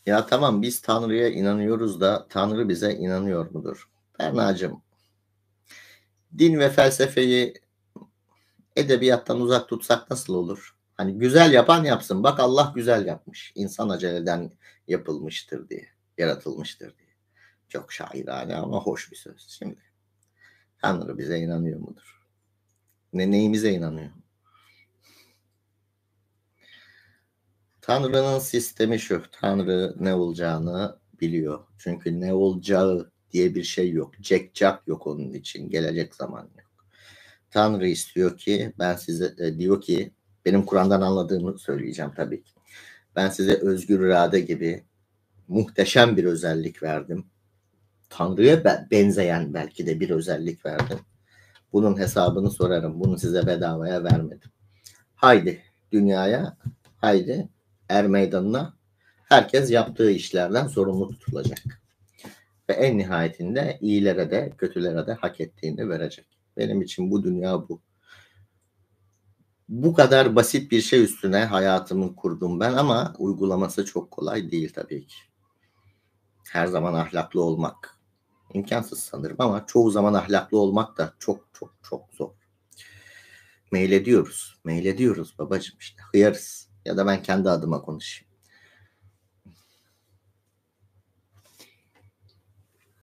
Ya tamam, biz Tanrı'ya inanıyoruz da Tanrı bize inanıyor mudur? Berna'cığım, din ve felsefeyi edebiyattan uzak tutsak nasıl olur? Hani güzel yapan yapsın. Bak, Allah güzel yapmış. İnsan aceleden yapılmıştır diye, yaratılmıştır diye. Çok şairane ama hoş bir söz. Şimdi Tanrı bize inanıyor mudur? Neyimize inanıyor? Tanrı'nın sistemi şu. Tanrı ne olacağını biliyor. Çünkü ne olacağı diye bir şey yok. Cekcak yok onun için. Gelecek zaman yok. Tanrı istiyor ki ben size diyor ki, benim Kur'an'dan anladığımı söyleyeceğim tabii ki. Ben size özgür irade gibi muhteşem bir özellik verdim. Tanrı'ya benzeyen belki de bir özellik verdim. Bunun hesabını sorarım. Bunu size bedavaya vermedim. Haydi dünyaya, haydi meydanına, herkes yaptığı işlerden sorumlu tutulacak. Ve en nihayetinde iyilere de kötülere de hak ettiğini verecek. Benim için bu dünya bu. Bu kadar basit bir şey üstüne hayatımı kurdum ben, ama uygulaması çok kolay değil tabii ki. Her zaman ahlaklı olmak imkansız sanırım, ama çoğu zaman ahlaklı olmak da çok çok çok zor. Meylediyoruz babacığım, işte hıyarız. Ya da ben kendi adıma konuşayım.